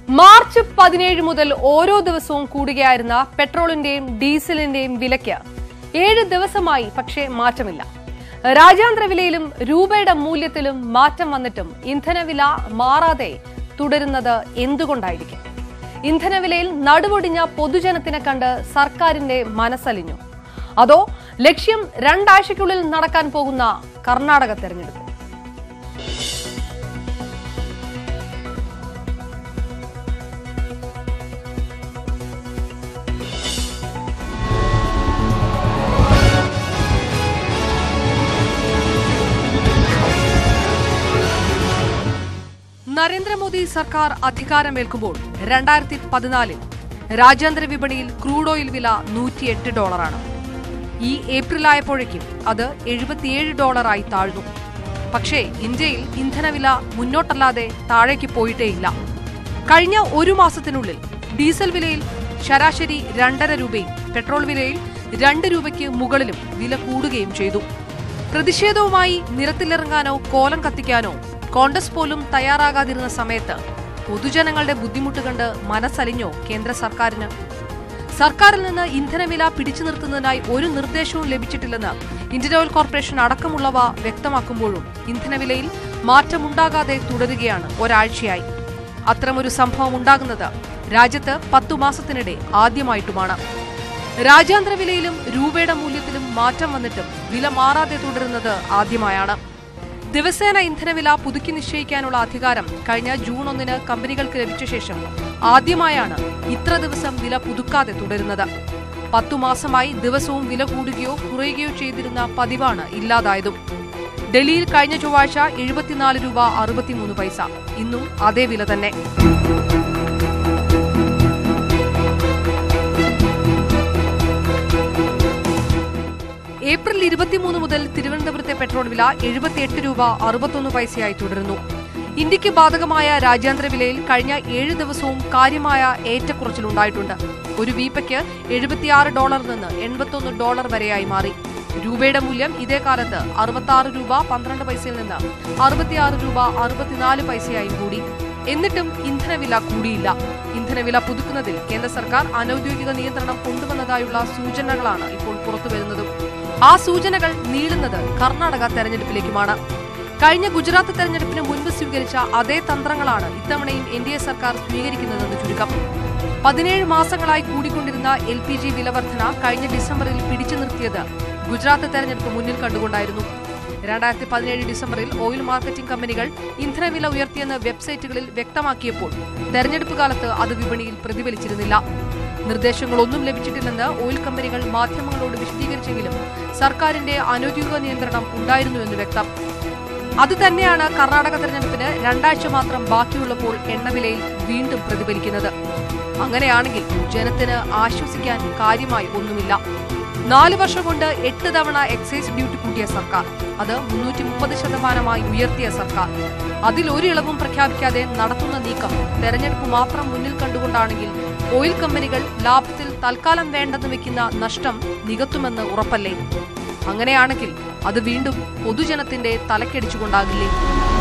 March 17 മുതൽ ഓരോ ദിവസവും കൂടുകയായിരുന്ന പെട്രോളിന്റെയും ഡീസലിന്റെയും വിലയ്ക്ക് 7 ദിവസമായി പക്ഷേ മാറ്റമില്ല. രാജ്യാന്തര വിലയിലും രൂപയുടെ മൂല്യത്തിലും മാറ്റം വന്നിട്ടും ഇന്ധനവില മാറാതെ തുടരുന്നത് എന്തുകൊണ്ടായിരിക്കും? ഇന്ധനവിലയിൽ നടുവൊടിഞ്ഞ പൊതുജനത്തിനെ കണ്ട് സർക്കാരിന്റെ മനസ്സലിഞ്ഞു? അതോ ലക്ഷ്യം 2 ആഴ്ചയ്ക്കുള്ളിൽ നടക്കാൻ പോകുന്ന കർണാടക തെരഞ്ഞെടുപ്പ്? നരേന്ദ്രമോദി സർക്കാർ അധികാരമേൽക്കുമ്പോൾ 2014 രാജ്യാന്തര വിപണിയിൽ ക്രൂഡ് ഓയിൽ വില $108. ഈ ഏപ്രിലായപ്പോഴേക്കും അത് $77 താഴ്ന്നു. പക്ഷേ ഇന്ത്യയിൽ ഇന്ധനവില മുന്നോട്ടല്ലാതെ താഴേക്ക് പോയിട്ടേയില്ല. കഴിഞ്ഞ ഒരു മാസത്തിനുള്ളിൽ ഡീസൽ വിലയിൽ ശരാശരി 2.5 രൂപയും പെട്രോൾ വിലയിൽ 2 രൂപയ്ക്ക് മുകളിലും വില കൂടുകയും ചെയ്തു. പ്രതിഷേധവുമായി നിരത്തിലിറങ്ങാനോ കോലം കത്തിക്കാനോ കോൺഗ്രസ് പോലും തയ്യാറാകാതിരുന്ന സമയത്ത് പൊതുജനങ്ങളുടെ ബുദ്ധിമുട്ട് കണ്ട് മനസ്സലിഞ്ഞോ കേന്ദ്ര സർക്കാരിന്? സർക്കാരിൽ നിന്ന് ഇന്ധനവില പിടിച്ചു നിർത്തുന്നതിനായി ഒരു നിർദ്ദേശവും ലഭിച്ചിട്ടില്ലെന്ന് ഇന്ത്യൻ ഓയിൽ കോർപ്പറേഷൻ അടക്കമുള്ളവ വ്യക്തമാക്കുമ്പോഴും ഇന്ധനവിലയിൽ മാറ്റമുണ്ടാകാതെ തുടരുകയാണ് ഒരാഴ്ചയായി. അത്തരമൊരു സംഭവം ഉണ്ടാകുന്നത് രാജ്യത്ത് 10 മാസത്തിനിടെ ആദ്യമായിട്ടുമാണ്. രാജ്യാന്തര വിലയിലും രൂപയുടെ മൂല്യത്തിലും മാറ്റം വന്നിട്ടും വില മാറാതെ തുടരുന്നത് ആദ്യമായാണ്. ദിവസേന ഇന്ധനവില പുതുക്കി നിശ്ചയിക്കാനുള്ള അധികാരം കഴിഞ്ഞ ജൂൺ 1 കമ്പനികൾക്ക് ലഭിച്ച ശേഷം ആദ്യമായാണ് ഇത്ര ദിവസം വില പുതുക്കാതെ തുടരുന്നത്. 10 മാസമായി ദിവസവും വില കൂടുകയോ കുറയുകയോ ചെയ്തിരുന്ന പതിവാണ് ഇല്ലാതായതും. ഡൽഹിയിൽ കഴിഞ്ഞ ചൊവ്വാഴ്ച 74 രൂപ 63 പൈസ. ഇന്നും അതേ വില തന്നെ. ഏപ്രിൽ 23 മുതൽ തിരുവനന്തപുരത്തെ പെട്രോൾ വില 78 രൂപ 61 പൈസയായി തുടരുന്നു. ഇന്ത്യക്ക് ബാധകമായ രാജ്യാന്തര വിലയിൽ കഴിഞ്ഞ 7 ദിവസവും കാര്യമായ ഏറ്റക്കുറച്ചിലുണ്ടായിട്ടുണ്ട്. ഒരു വീപ്പയ്ക്ക് $76 നിന്ന് $81 വരെയായി മാറി. രൂപയുടെ മൂല്യം ഇതേ കാലത്ത് 66 രൂപ 12 പൈസയിൽ നിന്ന് 66 രൂപ 64 പൈസയായി കൂടി. എന്നിട്ടും ഇന്ധനവില കൂടിയില്ല. ഇന്ധനവില പുതുക്കുന്നതിൽ കേന്ദ്ര സർക്കാർ അനൌദ്യോഗിക നിയന്ത്രണം കൊണ്ടുവന്നതായുള്ള സൂചനകളാണ് ഇപ്പോൾ പുറത്തുവരുന്നതും. ആ സൂചനകൾ നീളുന്നത് കർണാടക തെരഞ്ഞെടുപ്പിലേക്കുമാണ്. കഴിഞ്ഞ ഗുജറാത്ത് തെരഞ്ഞെടുപ്പിന് മുൻപ് സ്വീകരിച്ച അതേ തന്ത്രങ്ങളാണ് ഇത്തവണയും NDA സർക്കാർ സ്വീകരിക്കുന്നതെന്ന് ചുരുക്കം. 17 മാസങ്ങളായി കൂടിക്കൊണ്ടിരുന്ന LPG വിലവർധന കഴിഞ്ഞ ഡിസംബറിൽ പിടിച്ചു നിർത്തിയത് ഗുജറാത്ത് തെരഞ്ഞെടുപ്പ് മുന്നിൽ കണ്ടുകൊണ്ടായിരുന്നു. 2017 ഡിസംബറിൽ ഓയിൽ മാർക്കറ്റിംഗ് കമ്പനികൾ ഇന്ധനവില ഉയർത്തിയെന്ന് വെബ്സൈറ്റുകളിൽ വ്യക്തമാക്കിയപ്പോൾ തെരഞ്ഞെടുപ്പ് കാലത്ത് അത് വിപണിയിൽ പ്രതിഫലിച്ചിരുന്നില്ല. നിർദ്ദേശങ്ങളൊന്നും ലഭിച്ചിട്ടില്ലെന്ന് ഓയിൽ കമ്പനികൾ മാധ്യമങ്ങളോട് വിശദീകരിച്ചെങ്കിലും സർക്കാരിന്റെ അനൌദ്യോഗിക നിയന്ത്രണം ഉണ്ടായിരുന്നുവെന്ന് വ്യക്തം. അതുതന്നെയാണ് കർണാടക തെരഞ്ഞെടുപ്പിന് 2 ആഴ്ച മാത്രം ബാക്കിയുള്ളപ്പോൾ എണ്ണവിലയിൽ വീണ്ടും പ്രതിഫലിക്കുന്നത്. അങ്ങനെയാണെങ്കിൽ ജനത്തിന് ആശ്വസിക്കാൻ കാര്യമായി ഒന്നുമില്ല. 4 വർഷം കൊണ്ട് 8 തവണ എക്സൈസ് ഡ്യൂട്ടി കൂട്ടിയ സർക്കാർ, അത് 330% ഉയർത്തിയ സർക്കാർ, അതിൽ ഒരു ഇളവും പ്രഖ്യാപിക്കാതെ നടത്തുന്ന നീക്കം തെരഞ്ഞെടുപ്പ് മാത്രം മുന്നിൽ കണ്ടുകൊണ്ടാണെങ്കിൽ ഓയിൽ കമ്പനികൾ ലാഭത്തിൽ തൽക്കാലം വേണ്ടെന്ന് വെക്കുന്ന നഷ്ടം നികത്തുമെന്ന് ഉറപ്പല്ലേ? അങ്ങനെയാണെങ്കിൽ അത് വീണ്ടും പൊതുജനത്തിന്റെ തലക്കടിച്ചുകൊണ്ടാകില്ലേ?